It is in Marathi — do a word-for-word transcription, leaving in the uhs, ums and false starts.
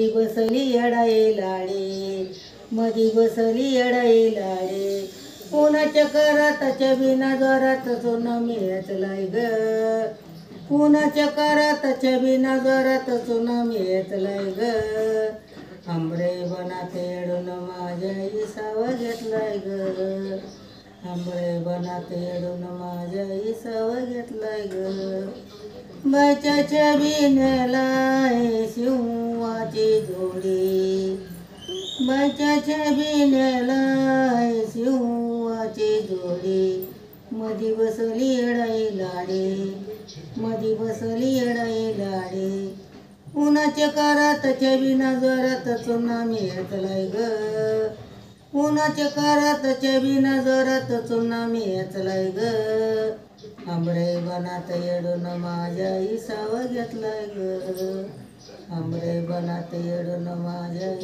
मधी बसली येडाई लाडे, मधी बसली येडाई लाडे. उन्हाच्या कराताच्या बिना जोरात चुन मिळतलाय ग, उन्हाच्या कराताच्या बिना जोरात चुन मिळतलाय ग. आंबरे बनात येडून माझ्या इसावा घेतलाय ग, आंबरे बनात येडून माझ्या इसावा घेतलाय ग. बाच्याच्या बिण्याला शिवाची जोडी, बाच्याच्या बिण्याला शिवाची जोडी. मधी बसली येडाई लाडे, मधी बसली येडाई लाडे. उन्हाच्या कराताच्या बिना जोरात चुना मिळतलाय ग, उन्हाच्या कराताच्या बिना जोरात चुना मिळतलाय ग. आंबरे बनात येडून माझ्या इसावा घेतलाय ग, आंबरे बनात येडून माझ्या